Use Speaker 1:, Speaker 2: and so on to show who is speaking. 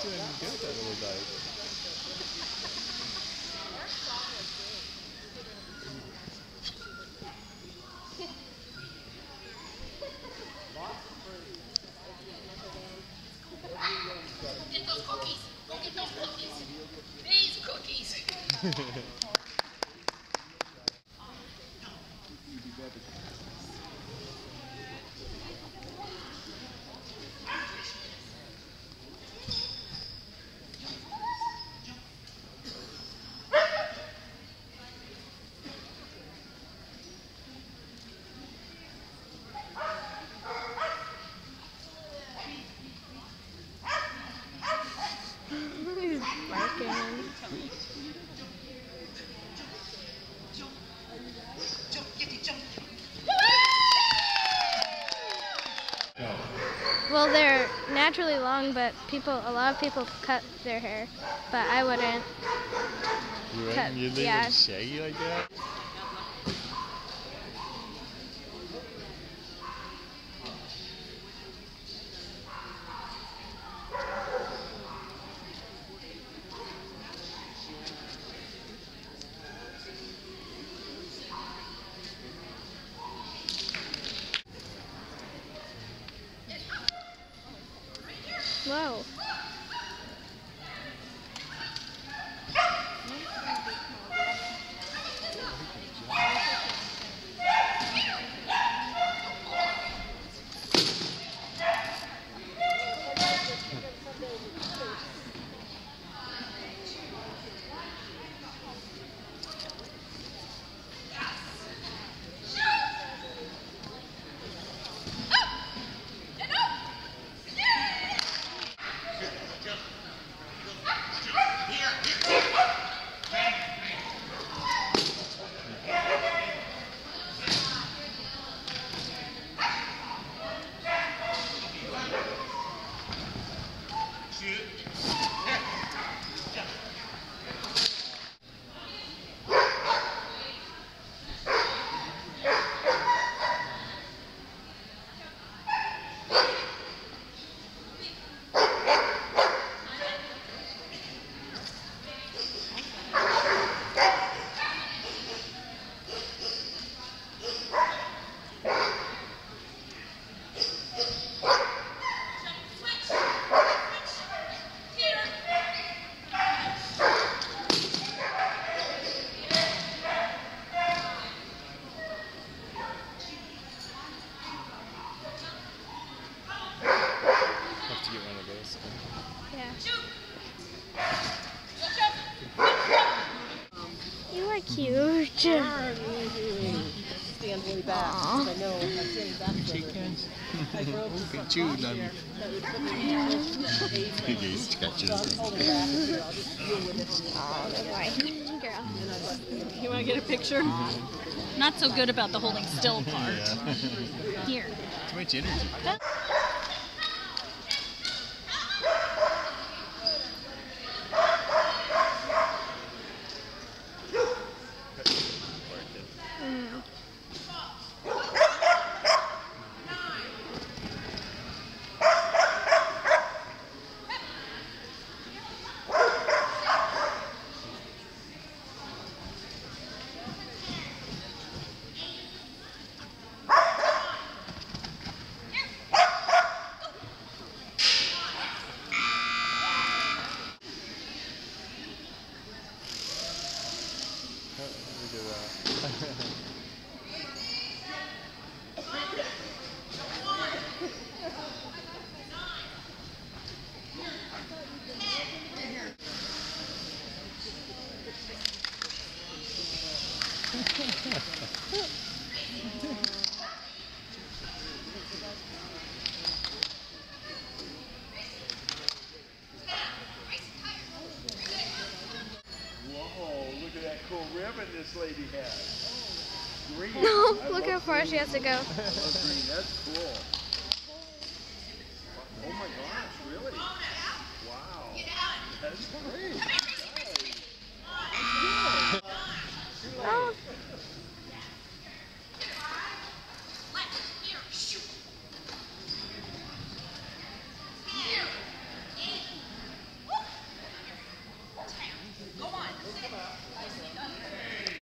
Speaker 1: doing good with that little dog.
Speaker 2: Get those cookies! Go get those cookies! These cookies!
Speaker 3: Well, they're naturally long, but a lot of people cut their hair, but I wouldn't.
Speaker 1: You wouldn't? You'd leave it shaggy like that?
Speaker 3: Whoa. You are cute.
Speaker 4: Stand way back. I know. I'm standing back.
Speaker 1: Chickens. Look at you, them. He scratches.
Speaker 3: Girl.
Speaker 4: You want to get a picture? Not so good about the holding still part.
Speaker 1: Yeah.
Speaker 4: Here.
Speaker 1: Too much energy.
Speaker 5: Whoa, look at that cool ribbon this lady has. Green.
Speaker 3: No, look how far she has to go.
Speaker 5: Green, that's cool.